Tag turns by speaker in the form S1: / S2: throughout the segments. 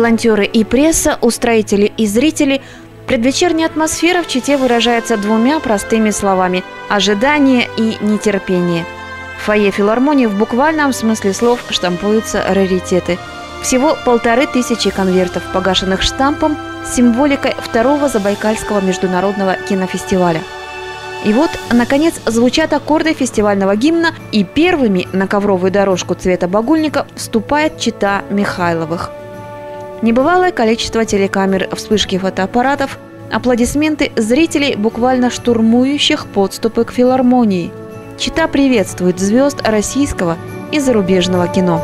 S1: волонтеры и пресса, устроители и зрители. Предвечерняя атмосфера в Чите выражается двумя простыми словами – ожидание и нетерпение. В фойе филармонии в буквальном смысле слов штампуются раритеты. Всего 1500 конвертов, погашенных штампом с символикой второго Забайкальского международного кинофестиваля. И вот, наконец, звучат аккорды фестивального гимна, и первыми на ковровую дорожку цвета багульника вступает чита Михайловых. Небывалое количество телекамер, вспышки фотоаппаратов, аплодисменты зрителей, буквально штурмующих подступы к филармонии. Чита приветствует звезд российского и зарубежного кино.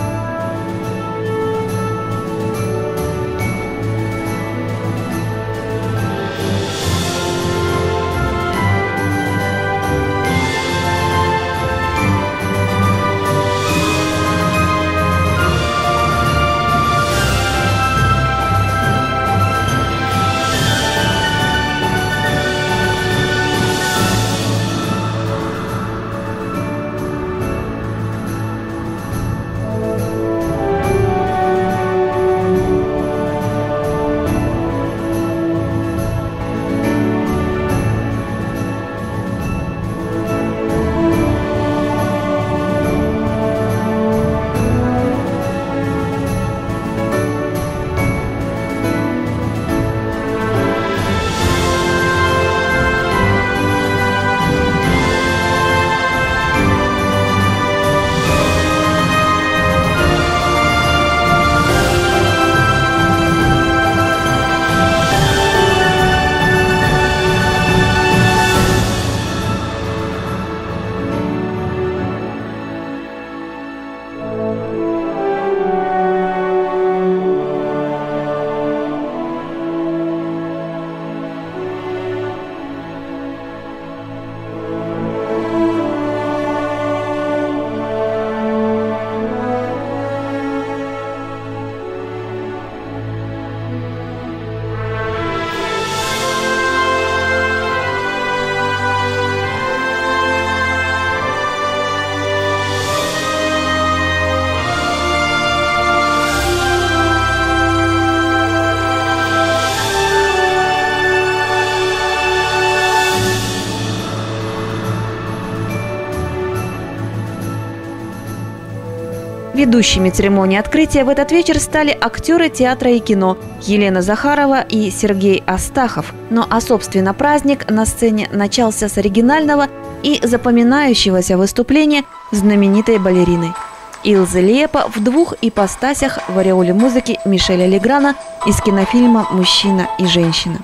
S1: Ведущими церемонии открытия в этот вечер стали актеры театра и кино Елена Захарова и Сергей Астахов. Но собственно, праздник на сцене начался с оригинального и запоминающегося выступления знаменитой балерины Илзы Лепа в двух ипостасях в ореоле музыки Мишеля Леграна из кинофильма «Мужчина и женщина».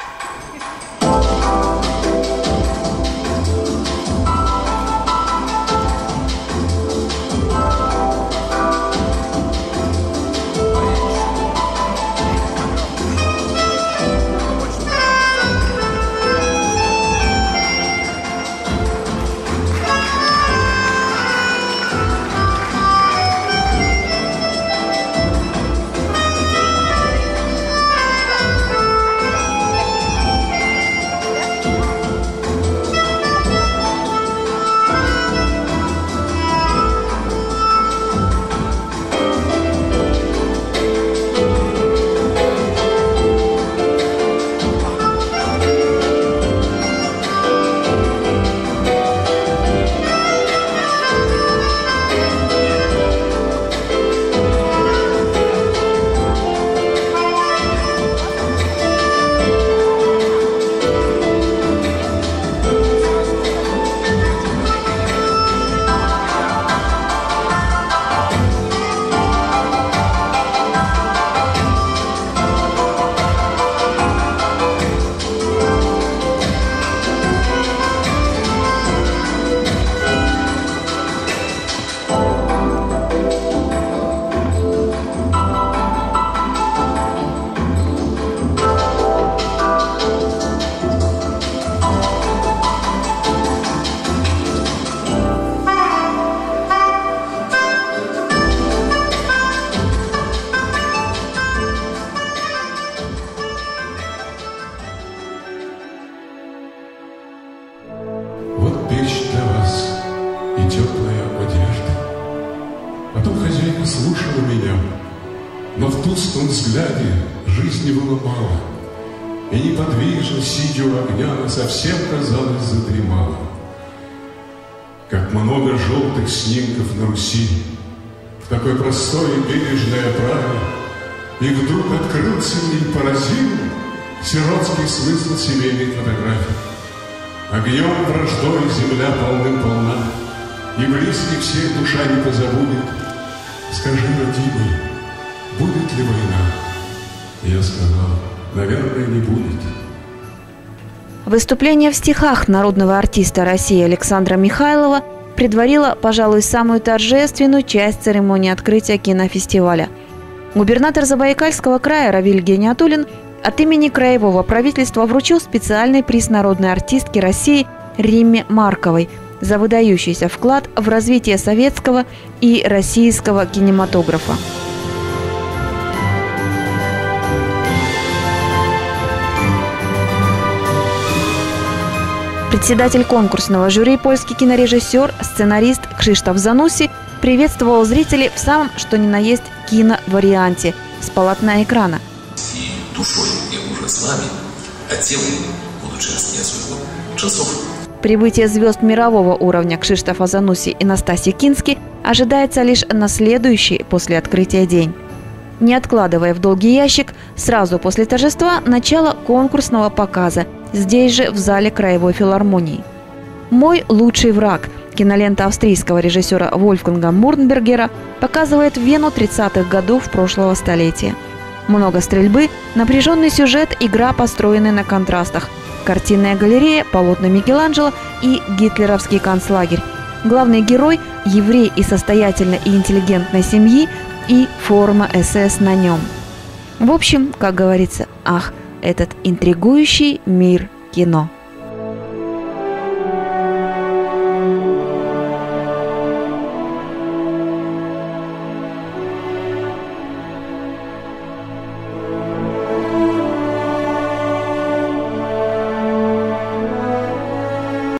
S2: Но в тусклом взгляде жизни было мало, и неподвижно, сидя у огня, она совсем, казалось, задремала. Как много желтых снимков на Руси, в такой простой и бережной оправе, и вдруг открылся мне и поразил сиротский смысл семейной фотографии. Огнем, враждой земля полным-полна, и близких всех душа не позабудет. Скажи, родимый, будет ли война? Я сказал, наверное, не будет.
S1: Выступление в стихах народного артиста России Александра Михайлова предварило, пожалуй, самую торжественную часть церемонии открытия кинофестиваля. Губернатор Забайкальского края Равиль Гиниатуллин от имени краевого правительства вручил специальный приз народной артистке России Римме Марковой за выдающийся вклад в развитие советского и российского кинематографа. Председатель конкурсного жюри, польский кинорежиссер, сценарист Кшиштоф Занусси приветствовал зрителей в самом что ни на есть киноварианте с полотна экрана.
S3: И душой я уже с вами, а телом буду часть своего часов.
S1: Прибытие звезд мирового уровня Кшиштофа Занусси и Настасьи Кински ожидается лишь на следующий после открытия день. Не откладывая в долгий ящик, сразу после торжества начало конкурсного показа здесь же, в зале Краевой филармонии. «Мой лучший враг» – кинолента австрийского режиссера Вольфганга Мурнбергера показывает Вену 30-х годов прошлого столетия. Много стрельбы, напряженный сюжет, игра, построенная на контрастах, картинная галерея, полотна Микеланджело и гитлеровский концлагерь. Главный герой – еврей из состоятельной и интеллигентной семьи и форма СС на нем. В общем, как говорится, ах, этот интригующий мир кино.